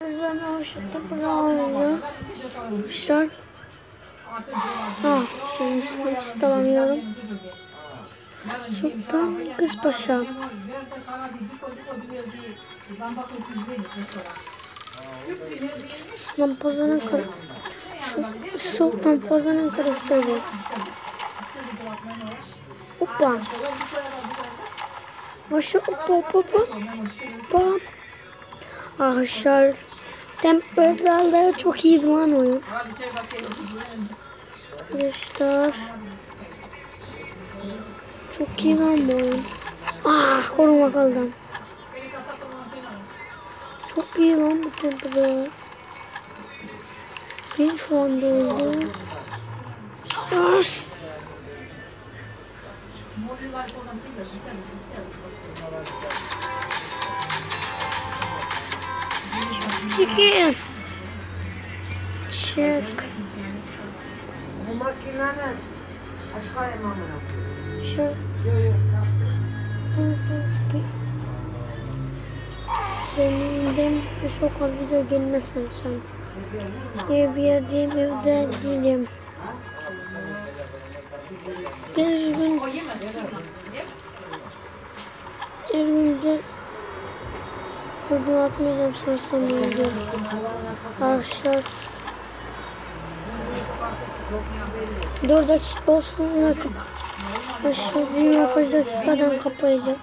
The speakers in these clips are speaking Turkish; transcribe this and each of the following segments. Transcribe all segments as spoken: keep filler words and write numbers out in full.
İzleme hoşçakla bravo. Arkadaşlar. Ah, şimdi hiç dalamıyorum. Sultan Kızpaşa. Sultan Pazar'ın karı. Sultan Pazar'ın karısı bu. Hoppa. Başa hoppa hoppa hoppa. Arkadaşlar. Temperlerle çok iyi lan oyun. Arkadaşlar. Çok iyi lan bu oyun. Ah, koruma kaldım. Çok iyi lan bu temperler. Ben şu anda öldü. Ah. Çekin. Çek. Şu. Seninle çok az video gelmesin sen. Diye bir yerdeyim, evde değilim. Bir gün her gün de video atmayacağım sorsam öyle. Arkadaşlar dört dakika olsun ve arkadaşlar yirmi beş dakikadan kapayacağım.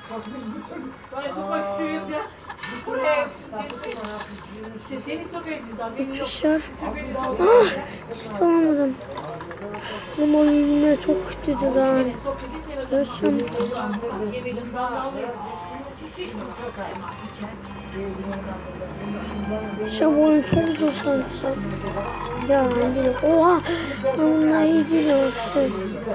Arkadaşlar ah, hiç alamadım. Ama yine çok kötüdür ha. Görsem şu oyun çok zor sanki. Ya değil. Oha, bunlar iyi değil yoksa.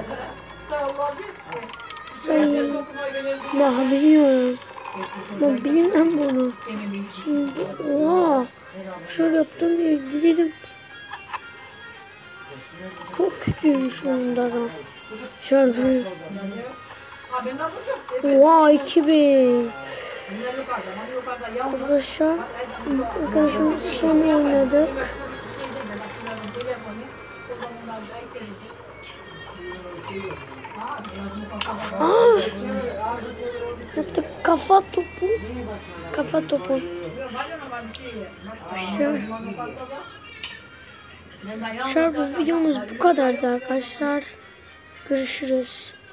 Sayı. Daha bilmiyorum. Ben bilmem bunu. Şimdi oha. Şöyle yaptım diye gidelim. Çok kötüymüş onda da. Şöyle. Oha, iki bin. Arkadaşlar, arkadaşlar son oynadık. Aa, yaptık kafa topu. Kafa topu. Şu. Şu bu videomuz bu kadardı arkadaşlar. Görüşürüz.